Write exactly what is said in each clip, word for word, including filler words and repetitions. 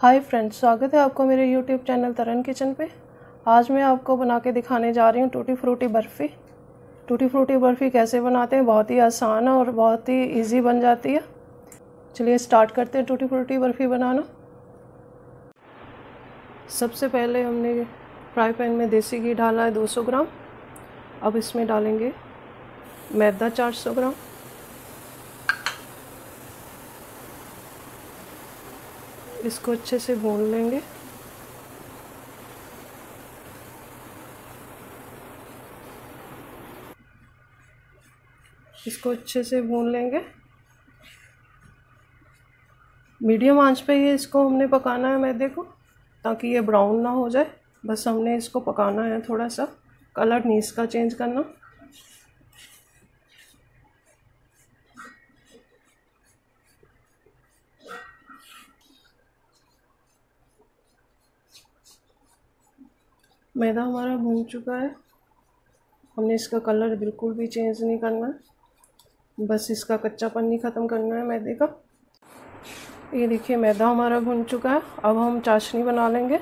Hi friends, स्वागत है आपको मेरे यूट्यूब चैनल तरन किचन पे। आज मैं आपको बना के दिखाने जा रही हूँ tutti frutti barfi. Tutti frutti barfi कैसे बनाते हैं, बहुत ही आसान है और बहुत ही इजी बन जाती है। चलिए स्टार्ट करते हैं टूटी फ्रूटी बर्फ़ी बनाना। सबसे पहले हमने फ्राई पैन में देसी घी डाला है दो सौ ग्राम। अब इसमें डालेंगे मैदा चार सौ ग्राम, इसको अच्छे से भून लेंगे। इसको अच्छे से भून लेंगे। मीडियम आंच पे ये इसको हमने पकाना है मैदे को, ताकि ये ब्राउन ना हो जाए। बस हमने इसको पकाना है, थोड़ा सा कलर नहीं इसका चेंज करना। मैदा हमारा भून चुका है। हमने इसका कलर बिल्कुल भी चेंज नहीं करना है, बस इसका कच्चापन नहीं ख़त्म करना है मैदे का। ये देखिए मैदा हमारा भून चुका है। अब हम चाशनी बना लेंगे।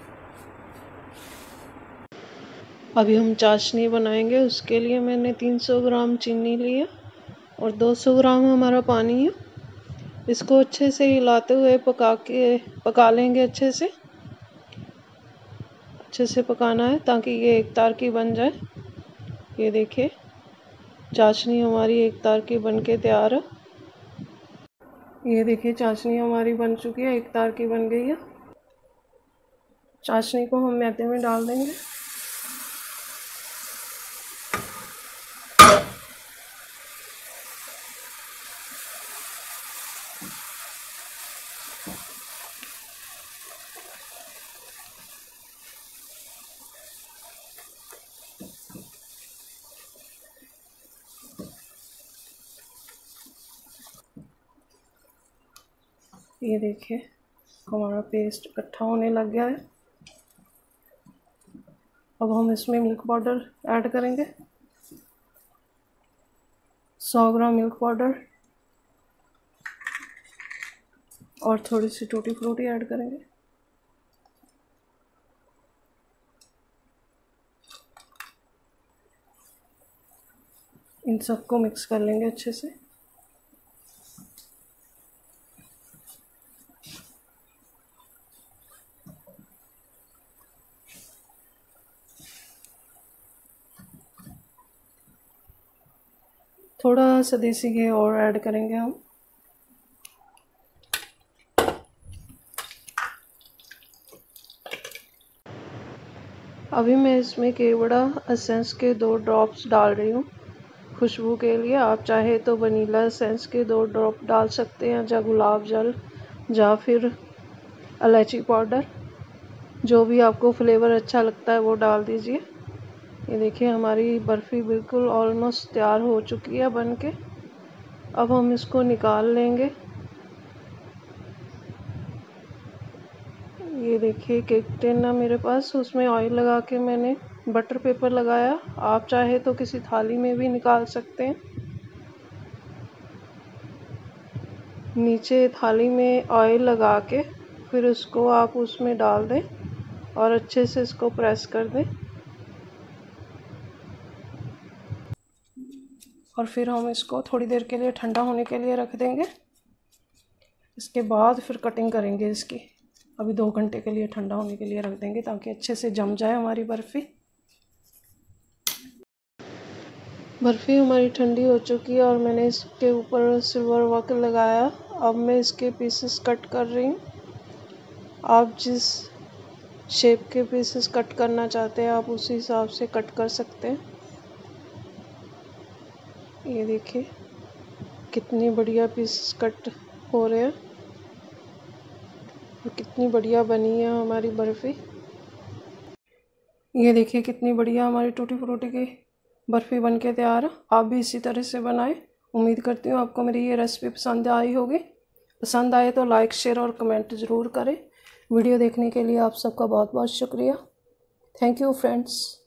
अभी हम चाशनी बनाएंगे। उसके लिए मैंने तीन सौ ग्राम चीनी ली है और दो सौ ग्राम हमारा पानी है। इसको अच्छे से हिलाते हुए पका के पका लेंगे। अच्छे से अच्छे से पकाना है ताकि ये एक तार की बन जाए। ये देखिए चाशनी हमारी एक तार की बन के तैयार है। ये देखिए चाशनी हमारी बन चुकी है, एक तार की बन गई है। चाशनी को हम मैदे में डाल देंगे। ये देखिए हमारा पेस्ट इकट्ठा होने लग गया है। अब हम इसमें मिल्क पाउडर ऐड करेंगे। सौ ग्राम मिल्क पाउडर और थोड़ी सी टूटी फ्रूटी ऐड करेंगे। इन सबको मिक्स कर लेंगे अच्छे से। थोड़ा सा देसी घी और ऐड करेंगे हम। अभी मैं इसमें केवड़ा एसेंस के दो ड्रॉप्स डाल रही हूँ खुशबू के लिए। आप चाहे तो वनीला एसेंस के दो ड्रॉप डाल सकते हैं, या गुलाब जल, या फिर इलायची पाउडर, जो भी आपको फ्लेवर अच्छा लगता है वो डाल दीजिए। ये देखिए हमारी बर्फ़ी बिल्कुल ऑलमोस्ट तैयार हो चुकी है बन के। अब हम इसको निकाल लेंगे। ये देखिए केक टिन है मेरे पास, उसमें ऑयल लगा के मैंने बटर पेपर लगाया। आप चाहे तो किसी थाली में भी निकाल सकते हैं। नीचे थाली में ऑयल लगा के फिर उसको आप उसमें डाल दें और अच्छे से इसको प्रेस कर दें। और फिर हम इसको थोड़ी देर के लिए ठंडा होने के लिए रख देंगे। इसके बाद फिर कटिंग करेंगे इसकी। अभी दो घंटे के लिए ठंडा होने के लिए रख देंगे ताकि अच्छे से जम जाए हमारी बर्फ़ी। बर्फ़ी हमारी ठंडी हो चुकी है और मैंने इसके ऊपर सिल्वर वर्क लगाया। अब मैं इसके पीसेस कट कर रही हूँ। आप जिस शेप के पीसेस कट करना चाहते हैं आप उसी हिसाब से कट कर सकते हैं। ये देखिए कितनी बढ़िया पीसेस कट हो रहे हैं और कितनी बढ़िया बनी है हमारी बर्फ़ी। ये देखिए कितनी बढ़िया हमारी टूटी फ्रूटी की बर्फ़ी बन के तैयार है। आप भी इसी तरह से बनाएं। उम्मीद करती हूँ आपको मेरी ये रेसिपी पसंद आई होगी। पसंद आए तो लाइक, शेयर और कमेंट ज़रूर करें। वीडियो देखने के लिए आप सबका बहुत बहुत शुक्रिया। Thank you friends.